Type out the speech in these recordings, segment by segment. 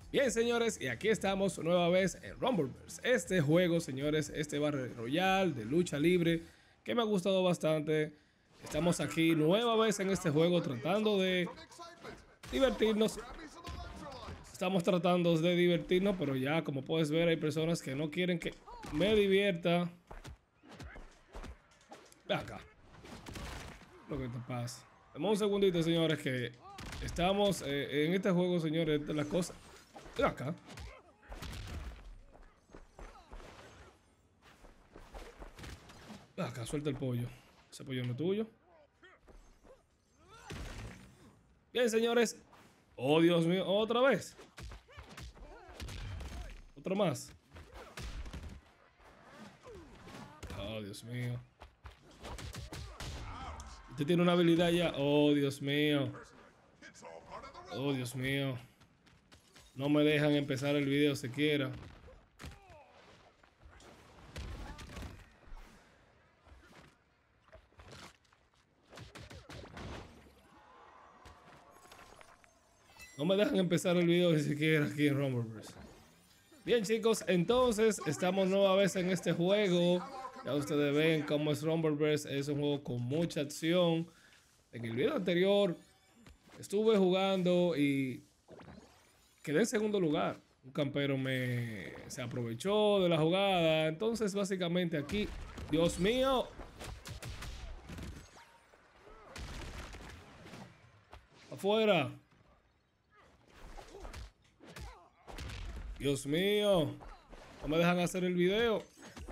Bien, señores, y aquí estamos nueva vez en Rumbleverse. Este juego, señores, este Battle Royale de lucha libre que me ha gustado bastante. Estamos aquí nueva vez en este juego tratando de divertirnos. Estamos tratando de divertirnos, pero ya como puedes ver hay personas que no quieren que me divierta. Ve acá, lo que te pasa. Dame un segundito, señores, que estamos en este juego, señores, de las cosas. Ve acá. Acá, suelta el pollo. Ese pollo no es tuyo. Bien, señores. Oh, Dios mío. Otra vez. Otro más. Oh, Dios mío. Usted tiene una habilidad ya. Oh, Dios mío. Oh, Dios mío. No me dejan empezar el video siquiera. No me dejan empezar el video ni siquiera aquí en Rumbleverse. Bien, chicos, entonces estamos nueva vez en este juego. Ya ustedes ven cómo es Rumbleverse. Es un juego con mucha acción. En el video anterior estuve jugando y quedé en segundo lugar. Un campero se aprovechó de la jugada. Entonces, básicamente aquí, Dios mío. Afuera. Dios mío. No me dejan hacer el video.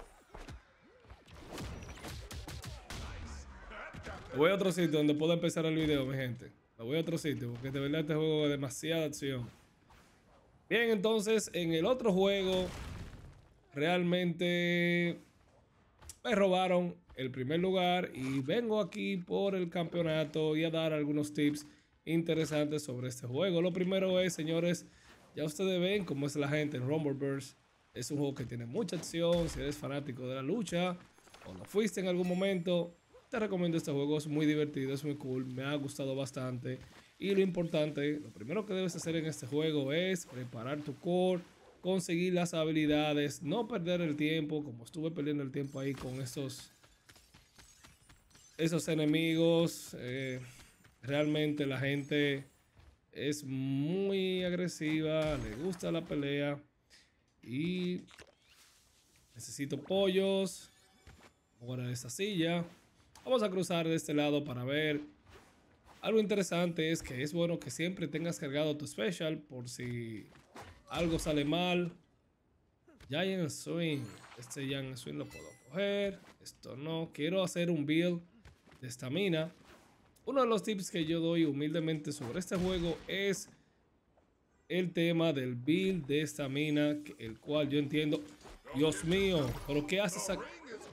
Me voy a otro sitio donde pueda empezar el video, mi gente. Me voy a otro sitio porque de verdad este juego es demasiada acción. Bien, entonces, en el otro juego, realmente me robaron el primer lugar y vengo aquí por el campeonato y a dar algunos tips interesantes sobre este juego. Lo primero es, señores, ya ustedes ven cómo es la gente en Rumbleverse. Es un juego que tiene mucha acción. Si eres fanático de la lucha o lo fuiste en algún momento, te recomiendo este juego. Es muy divertido, es muy cool, me ha gustado bastante. Y lo importante, lo primero que debes hacer en este juego es preparar tu core, conseguir las habilidades, no perder el tiempo, como estuve perdiendo el tiempo ahí con esos enemigos. Realmente la gente es muy agresiva, le gusta la pelea y necesito pollos. Ahora de esta silla. Vamos a cruzar de este lado para ver. Algo interesante es que es bueno que siempre tengas cargado tu special por si algo sale mal. Giant Swing. Este Giant Swing lo puedo coger. Esto no. Quiero hacer un build de estamina. Uno de los tips que yo doy humildemente sobre este juego es el tema del build de estamina, el cual yo entiendo. Dios mío, pero ¿qué haces aquí?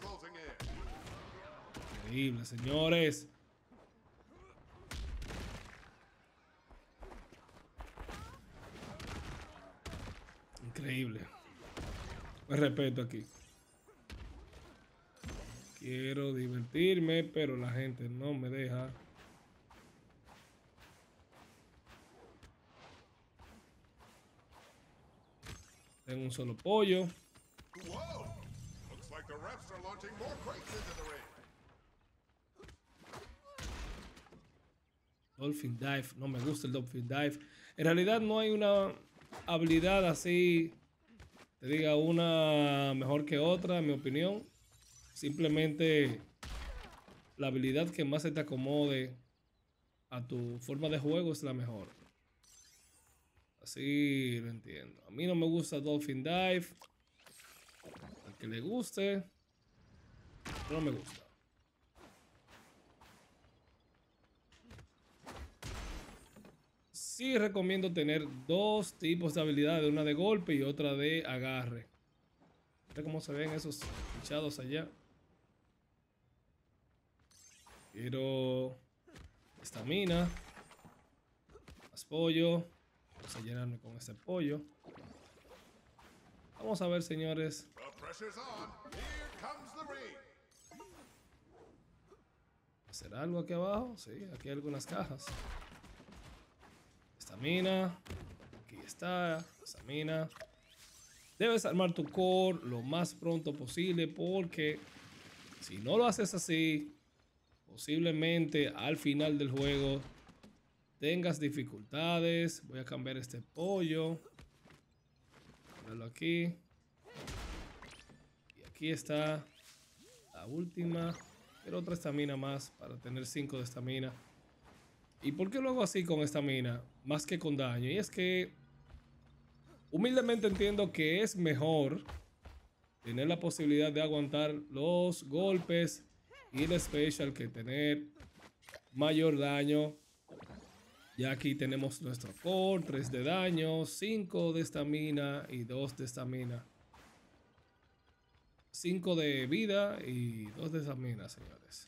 Increíble, señores. Increíble. Me respeto aquí. Quiero divertirme, pero la gente no me deja. Tengo un solo pollo. Dolphin Dive. No me gusta el Dolphin Dive. En realidad no hay una habilidad así, te diga una mejor que otra, en mi opinión. Simplemente la habilidad que más se te acomode a tu forma de juego es la mejor. Así lo entiendo. A mí no me gusta Dolphin Dive. Al que le guste, no me gusta. Sí recomiendo tener dos tipos de habilidades, una de golpe y otra de agarre. Mira cómo se ven esos fichados allá. Quiero estamina, más pollo. Vamos a llenarme con este pollo. Vamos a ver, señores. ¿Será algo aquí abajo? Sí, aquí hay algunas cajas. Estamina. Aquí está, estamina. Debes armar tu core lo más pronto posible porque si no lo haces así, posiblemente al final del juego tengas dificultades. Voy a cambiar este pollo. Ponerlo aquí. Y aquí está la última. Quiero otra estamina más para tener 5 de estamina. ¿Y por qué lo hago así con estamina? Más que con daño. Y es que humildemente entiendo que es mejor tener la posibilidad de aguantar los golpes y el special que tener mayor daño. Ya aquí tenemos nuestro core, 3 de daño, 5 de estamina y 2 de estamina. 5 de vida y 2 de estamina, señores.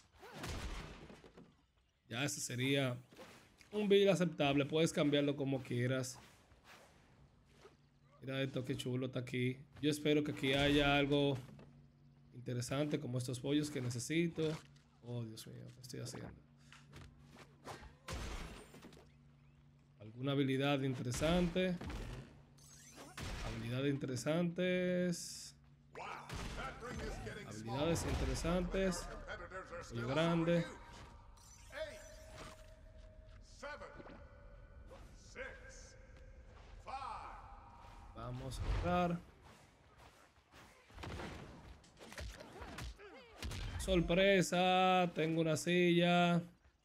Ya ese sería un build aceptable. Puedes cambiarlo como quieras. Mira esto, qué chulo está aquí. Yo espero que aquí haya algo interesante como estos pollos que necesito. Oh, Dios mío, ¿qué estoy haciendo? Alguna habilidad interesante. Habilidades interesantes. Habilidades interesantes. Pollo grande. Vamos a entrar. Sorpresa, tengo una silla.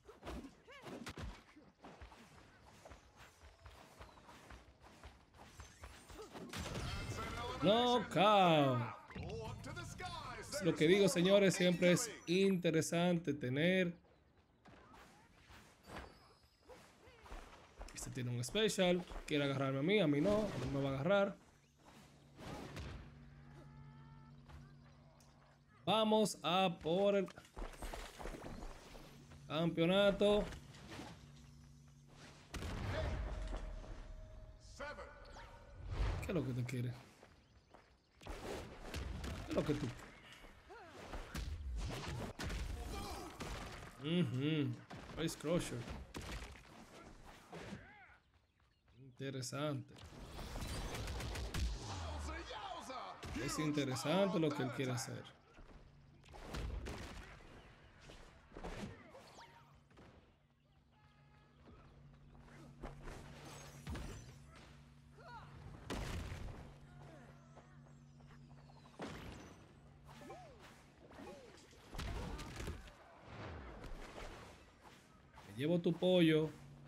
Knockout. Lo que digo, señores, siempre es interesante tener. Este tiene un special. Quiere agarrarme a mí no. A mí me va a agarrar. Vamos a por el campeonato. ¿Qué es lo que tú quieres? ¿Qué es lo que tú quieres? Face Crusher. Interesante. Es interesante lo que él quiere hacer. Me llevo tu pollo.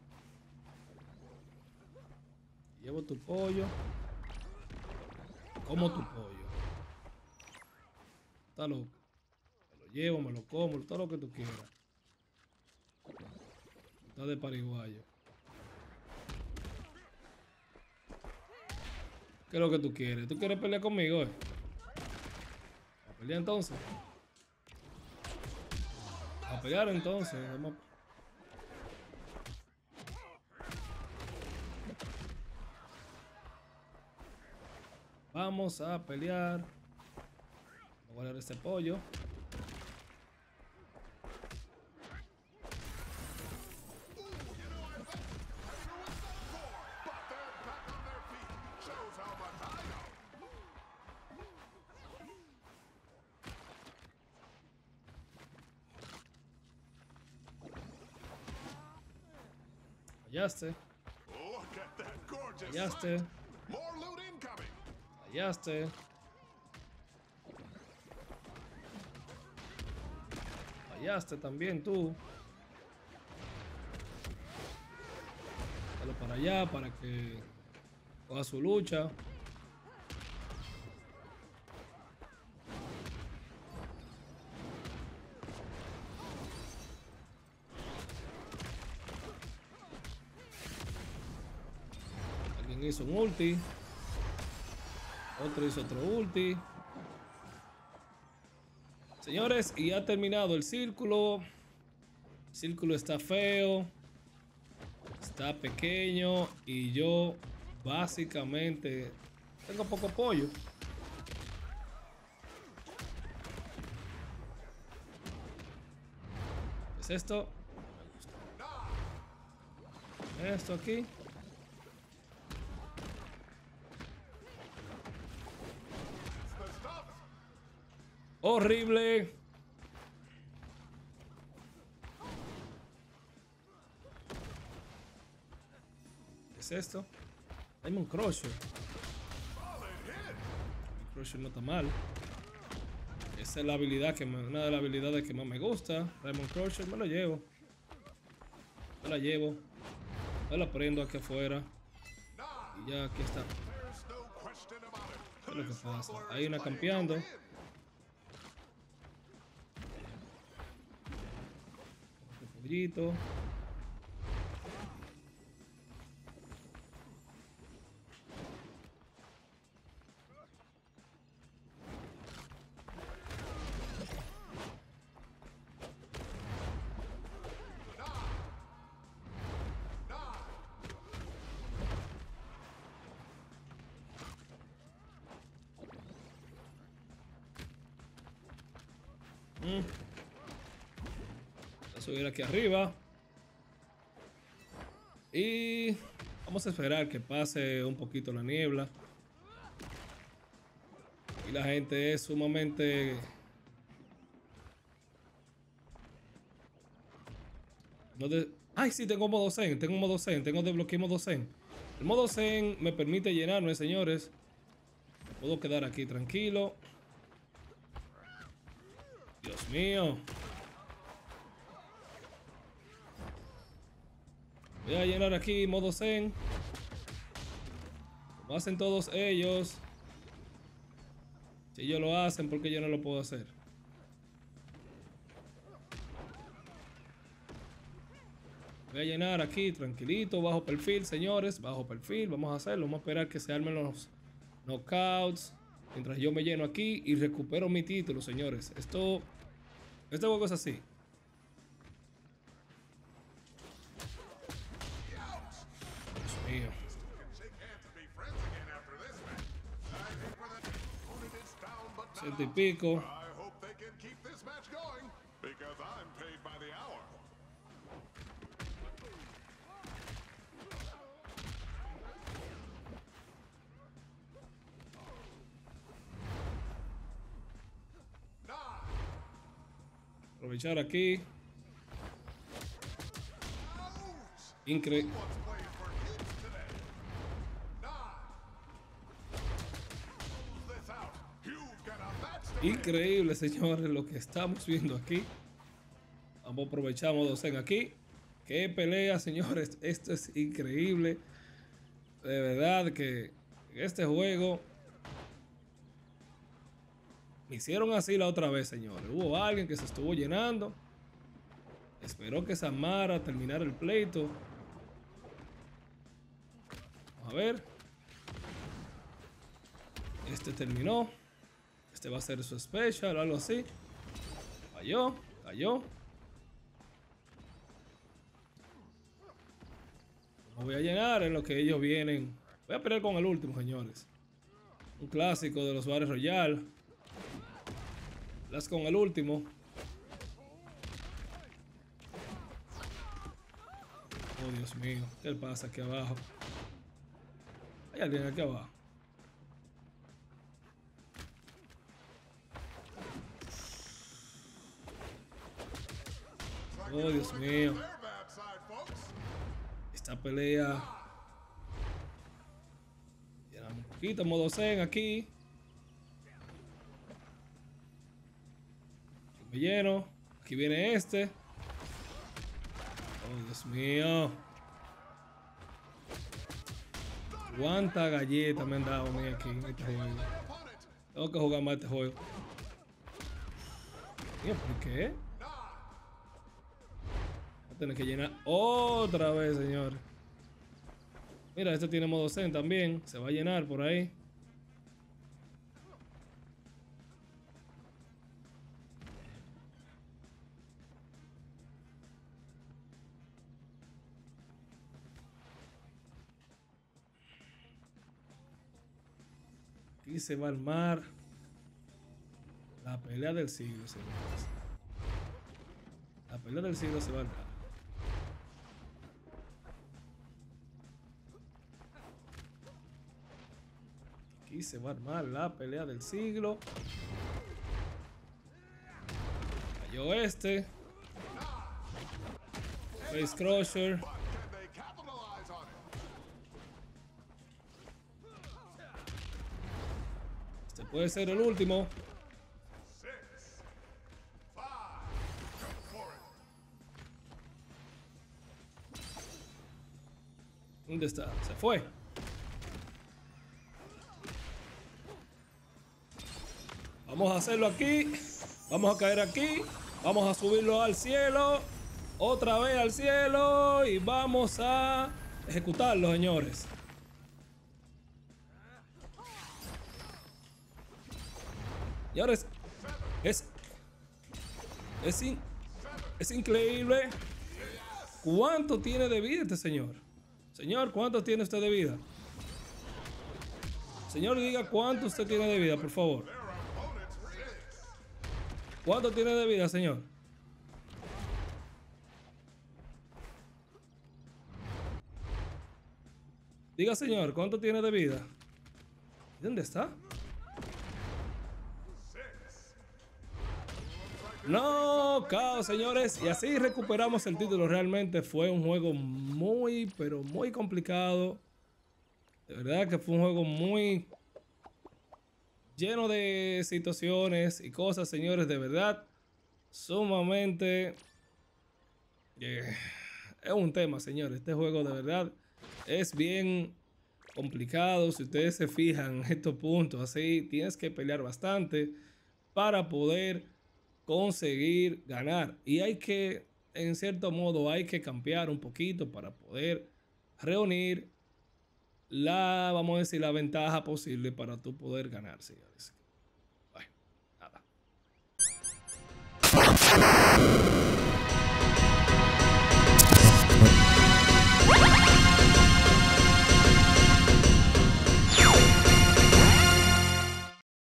Llevo tu pollo. Como tu pollo. Está loco. Me lo llevo, me lo como, todo lo que tú quieras. Está de pariguayo. ¿Qué es lo que tú quieres? ¿Tú quieres pelear conmigo, ¿A pelear entonces? A pelear entonces. Vamos a pelear. Voy a guardar este pollo. Fallaste. Fallaste. Fallaste. Fallaste también tú. Dale para allá para que coja su lucha. Alguien hizo un ulti. Otro hizo otro ulti. Señores, y ha terminado el círculo. El círculo está feo. Está pequeño. Y yo básicamente tengo poco pollo. ¿Qué es esto? No me gusta. Esto aquí. Horrible. ¿Qué es esto? Diamond Crusher. El Crusher no está mal. Esa es la habilidad una de las habilidades que más me gusta. Diamond Crusher, me lo llevo. Me la llevo. Me la prendo aquí afuera. Y ya aquí está. ¿Qué es lo que pasa? Hay una campeando. Pollito. Voy a subir aquí arriba. Y vamos a esperar que pase un poquito la niebla. Y la gente es sumamente... Ay, sí, tengo modo Zen. Tengo modo Zen. Tengo desbloqueado modo Zen. El modo Zen me permite llenarme, señores. Puedo quedar aquí tranquilo. Dios mío. Voy a llenar aquí modo Zen. Como hacen todos ellos. Si ellos lo hacen, ¿por qué yo no lo puedo hacer? Voy a llenar aquí tranquilito, bajo perfil, señores. Bajo perfil, vamos a hacerlo. Vamos a esperar que se armen los knockouts. Mientras yo me lleno aquí y recupero mi título, señores. Este juego es así. Dios mío. Ciento y pico. Aprovechar aquí. Increíble. Increíble, señores, lo que estamos viendo aquí. Vamos a aprovechar modo Zen aquí. Qué pelea, señores. Esto es increíble. De verdad que este juego me hicieron así la otra vez, señores. Hubo alguien que se estuvo llenando. Esperó que Samara terminara el pleito. Vamos a ver. Este terminó. Este va a ser su special o algo así. Cayó, cayó. No voy a llenar en lo que ellos vienen. Voy a pelear con el último, señores. Un clásico de los Battle Royale. Las con el último. Oh, Dios mío. ¿Qué pasa aquí abajo? Hay alguien aquí abajo. Oh, Dios mío. Esta pelea. Llenamos un poquito, modo Zen aquí. Me lleno. Aquí viene este. Oh, Dios mío. Cuánta galleta me han dado a mí aquí en este juego. Tengo que jugar más este juego. Tío, ¿por qué? Voy a tener que llenar otra vez, señores. Mira, este tiene modo Zen también. Se va a llenar por ahí. Aquí se va a armar la pelea del siglo, señores. La pelea del siglo se va a armar. Aquí se va a armar la pelea del siglo. Cayó este. Face Crusher. Este puede ser el último. ¿Dónde está? Se fue. Vamos a hacerlo aquí. Vamos a caer aquí. Vamos a subirlo al cielo. Otra vez al cielo. Y vamos a ejecutarlo, señores. Y ahora es increíble. ¿Cuánto tiene de vida este señor? Señor, ¿cuánto tiene usted de vida? Señor, diga cuánto usted tiene de vida, por favor. ¿Cuánto tiene de vida, señor? Diga, señor, ¿cuánto tiene de vida? ¿Dónde está? No, caos, señores. Y así recuperamos el título. Realmente fue un juego muy, pero muy complicado. De verdad que fue un juego muy lleno de situaciones y cosas, señores. De verdad, sumamente... es un tema, señores. Este juego de verdad es bien complicado. Si ustedes se fijan en estos puntos así, tienes que pelear bastante para poder conseguir ganar. Y hay que, en cierto modo, hay que campear un poquito para poder reunir la, vamos a decir, la ventaja posible para tú poder ganar, señores.